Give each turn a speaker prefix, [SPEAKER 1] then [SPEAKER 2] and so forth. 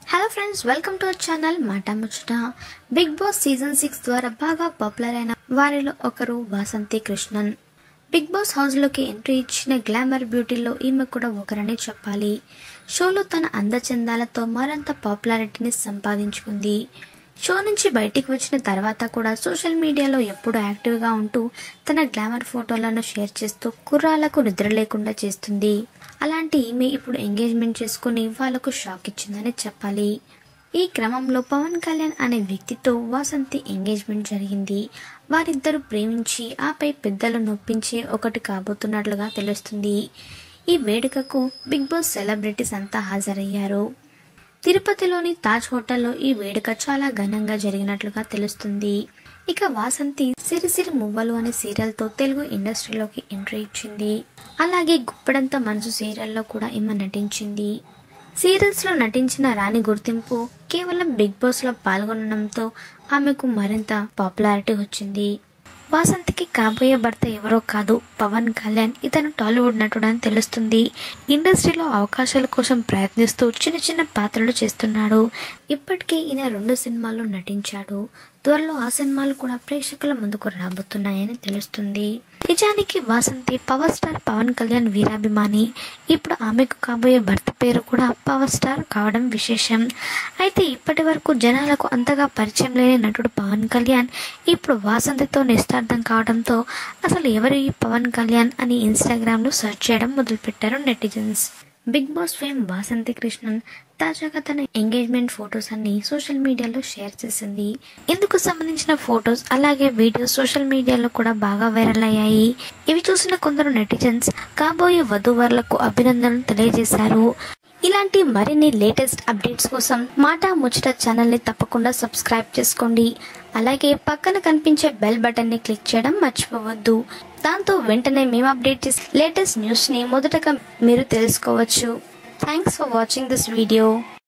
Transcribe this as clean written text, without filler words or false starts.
[SPEAKER 1] Hello friends, welcome to our channel Maata Muchchata. Big boss season 6 ద్వారా బాగా popular అయిన వారిలో ఒకరు వాసంతి కృష్ణన్. బిగ్ బాస్ హౌస్లోకి ఎంట్రీ ఇచ్చిన గ్లామర్ బ్యూటీలో ఈమె కూడా ఒకరని చెప్పాలి. షోలో తన అందచందాలతో మరింత పాపులారిటీని సంపాదించుకుంది. షో నుంచి బయటికి వచ్చిన తర్వాత కూడా సోషల్ మీడియాలో ఎప్పుడూ యాక్టివ్గా ఉంటూ తన గ్లామర్ ఫోటోలను షేర్ చేస్తూ కుర్రాళ్లకు నిద్ర లేకుండా చేస్తుంది. అలాంటి ఈమె ఇప్పుడు ఎంగేజ్మెంట్ చేసుకుని వాళ్లకు షాక్ ఇచ్చిందని చెప్పాలి. ఈ క్రమంలో పవన్ కళ్యాణ్ అనే వ్యక్తితో వాసంతి ఎంగేజ్మెంట్ జరిగింది. వారిద్దరూ ప్రేమించి ఆపై పెద్దలు నొప్పించి ఒకటి కాబోతున్నట్లుగా తెలుస్తుంది. ఈ వేడుకకు బిగ్ బాస్ సెలబ్రిటీస్ అంతా హాజరయ్యారు. తిరుపతిలోని తాజ్ హోటల్లో ఈ వేడుక చాలా ఘనంగా జరిగినట్లుగా తెలుస్తుంది. ఇక వాసంతి సిరిసిరి మువ్వలు అనే సీరియల్తో తెలుగు ఇండస్ట్రీలోకి ఎంట్రీ ఇచ్చింది. అలాగే గుప్పెడంత మనసు సీరియల్లో కూడా ఈమె నటించింది. సీరియల్స్లో నటించిన రాణి గుర్తింపు కేవలం బిగ్ బాస్లో పాల్గొనడంతో ఆమెకు మరింత పాపులారిటీ వచ్చింది. వాసంతికి కాబోయే భర్త ఎవరో కాదు, పవన్ కళ్యాణ్. ఇతను టాలీవుడ్ నటుడు అని తెలుస్తుంది. ఇండస్ట్రీలో అవకాశాల కోసం ప్రయత్నిస్తూ చిన్న చిన్న పాత్రలు చేస్తున్నాడు. ఇప్పటికే ఈయన 2 సినిమాల్లో నటించాడు. త్వరలో ఆ సినిమాలు కూడా ప్రేక్షకుల ముందుకు రాబోతున్నాయని తెలుస్తుంది. నిజానికి వాసంతి పవర్ స్టార్ పవన్ కళ్యాణ్ వీరాభిమాని. ఇప్పుడు ఆమెకు కాబోయే భర్త పేరు కూడా పవర్ స్టార్ కావడం విశేషం. అయితే ఇప్పటి వరకు జనాలకు అంతగా పరిచయం లేని నటుడు పవన్ కళ్యాణ్ ఇప్పుడు వాసంతితో నిశ్చితార్థం కావడంతో అసలు ఎవరు ఈ పవన్ కళ్యాణ్ అని ఇన్స్టాగ్రామ్లో సెర్చ్ చేయడం మొదలుపెట్టారు netizens. Big boss fame Vasanthi Krishnan తాజాగా తన ఎంగేజ్మెంట్ ఫొటోస్ అన్ని సోషల్ మీడియాలో షేర్ చేసింది. ఇందుకు సంబంధించిన ఫొటోస్ అలాగే వీడియోస్ సోషల్ మీడియాలో కూడా బాగా వైరల్ అయ్యాయి. ఇవి చూసిన కొందరు నెటిజన్స్ కాబోయే వధూవరులకు అభినందనలు తెలియజేశారు. ఇలాంటి మరిన్ని లేటెస్ట్ అప్డేట్స్ కోసం మాట ముచ్చట ఛానల్ని తప్పకుండా సబ్స్క్రైబ్ చేసుకోండి. అలాగే పక్కన కనిపించే బెల్ బటన్ని క్లిక్ చేయడం మర్చిపోవద్దు. దాంతో వెంటనే మేము అప్డేట్ చేసే లేటెస్ట్ న్యూస్ని మొదటగా మీరు తెలుసుకోవచ్చు. Thanks for watching this video.